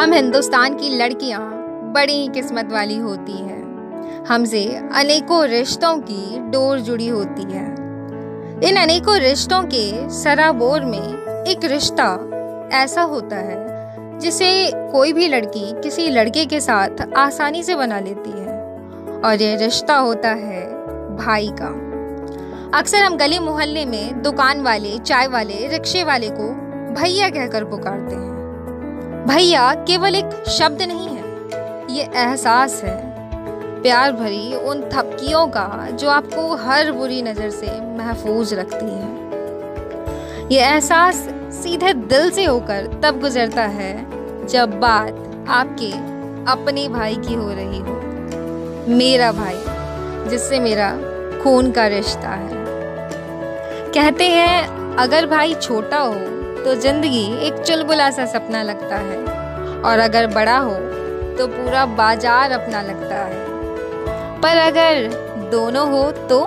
हम हिंदुस्तान की लड़कियां बड़ी ही किस्मत वाली होती हैं। हमसे अनेकों रिश्तों की डोर जुड़ी होती है। इन अनेकों रिश्तों के सराबोर में एक रिश्ता ऐसा होता है जिसे कोई भी लड़की किसी लड़के के साथ आसानी से बना लेती है, और ये रिश्ता होता है भाई का। अक्सर हम गली मोहल्ले में दुकान वाले, चाय वाले, रिक्शे वाले को भैया कहकर पुकारते हैं। भैया केवल एक शब्द नहीं है, ये एहसास है, प्यार भरी उन थपकियों का जो आपको हर बुरी नज़र से महफूज रखती है। ये एहसास सीधे दिल से होकर तब गुजरता है जब बात आपके अपने भाई की हो रही हो। मेरा भाई, जिससे मेरा खून का रिश्ता है। कहते हैं अगर भाई छोटा हो तो जिंदगी एक चुलबुला सा सपना लगता है, और अगर बड़ा हो तो पूरा बाजार अपना लगता है। पर अगर दोनों हो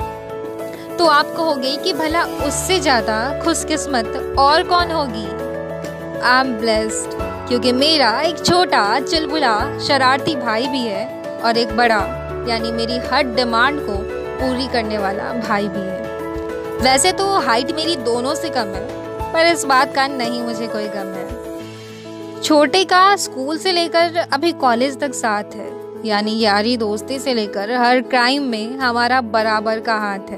तो आप कहोगे कि भला उससे ज़्यादा खुशकिस्मत और कौन होगी। आई एम ब्लेस्ड, क्योंकि मेरा एक छोटा चुलबुला शरारती भाई भी है, और एक बड़ा यानी मेरी हर डिमांड को पूरी करने वाला भाई भी है। वैसे तो हाइट मेरी दोनों से कम है, पर इस बात का नहीं मुझे कोई गम है। छोटे का स्कूल से लेकर अभी कॉलेज तक साथ है, यानी यारी दोस्ती से लेकर हर क्राइम में हमारा बराबर का हाथ है।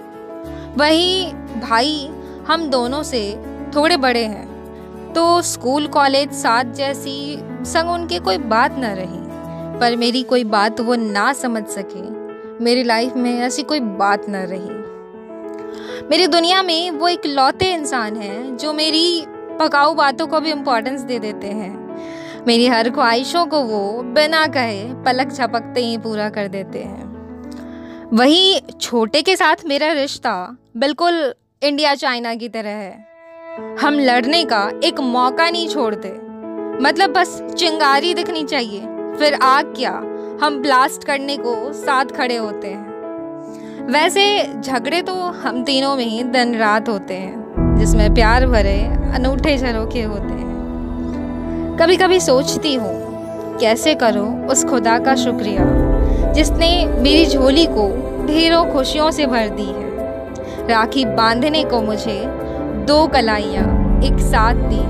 वही भाई हम दोनों से थोड़े बड़े हैं, तो स्कूल कॉलेज साथ जैसी संग उनके कोई बात न रही, पर मेरी कोई बात वो ना समझ सके। मेरी लाइफ में ऐसी कोई बात न रही। मेरी दुनिया में वो एक लौते इंसान हैं जो मेरी पकाऊ बातों को भी इम्पोर्टेंस दे देते हैं। मेरी हर ख्वाहिशों को वो बिना कहे पलक झपकते ही पूरा कर देते हैं। वही छोटे के साथ मेरा रिश्ता बिल्कुल इंडिया चाइना की तरह है। हम लड़ने का एक मौका नहीं छोड़ते, मतलब बस चिंगारी दिखनी चाहिए, फिर आग क्या, हम ब्लास्ट करने को साथ खड़े होते हैं। वैसे झगड़े तो हम तीनों में ही दिन रात होते हैं, जिसमें प्यार भरे अनूठे झरोखे होते हैं। कभी कभी सोचती हूँ कैसे करूँ उस खुदा का शुक्रिया जिसने मेरी झोली को ढेरों खुशियों से भर दी है। राखी बांधने को मुझे 2 कलाइयाँ एक साथ दी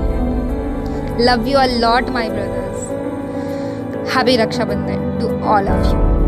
है। Love you a lot my brothers. Happy Raksha Bandhan to all of you.